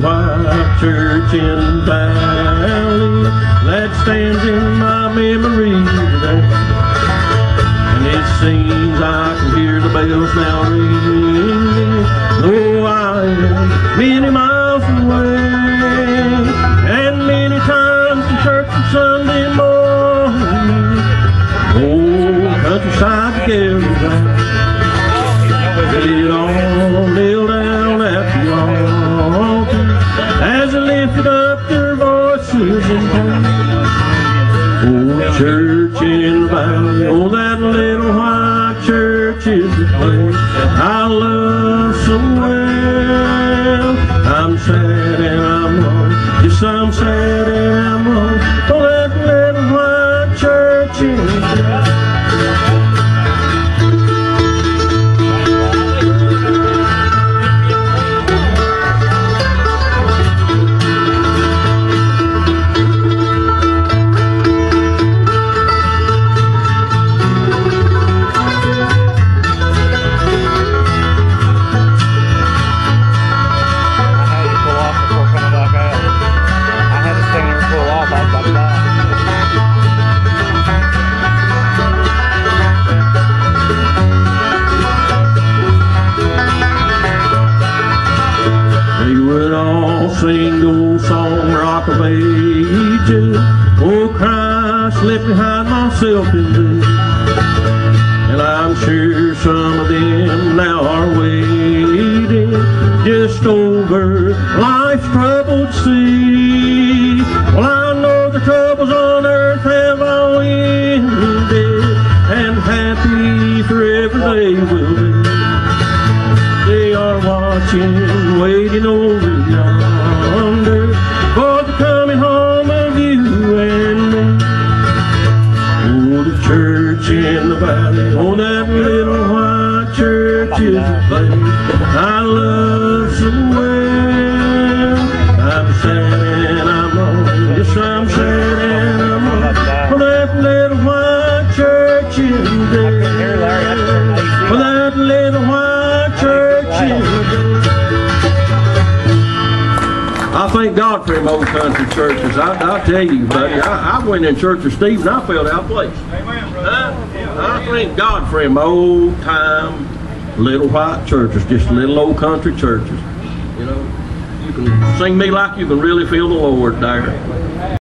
white church in the valley that stands in my memory today. And it seems I can hear the bells now ringing, though I am many miles away. And many times in church on Sunday morning, old countryside together, they all kneel down at the altar as they lifted up their voices in praise. Oh, church in the valley, oh, that little white church is the place I love so well. I'm sad and I'm wrong, yes, I'm sad and I'm wrong, oh, that little white church in the valley. Sing the old song, Rock of Ages. Oh, Christ, left behind myself in thee. And I'm sure some of them now are waiting just over life's troubled sea. Well, I know the troubles on earth have all ended, and happy forever they will be. They are watching, waiting over yonder for the coming home of you and me. Oh, the church in the valley, oh, that little white church is a place I love so well. I'm sad and I'm wrong, yes, I'm sad and I'm wrong, for that little white church in there, for that little white church in there. I thank God for them old country churches. I tell you, buddy, I went in church with Steve and I felt out of place. I thank God for them old time little white churches, just little old country churches. You know, you can sing me like you can really feel the Lord there.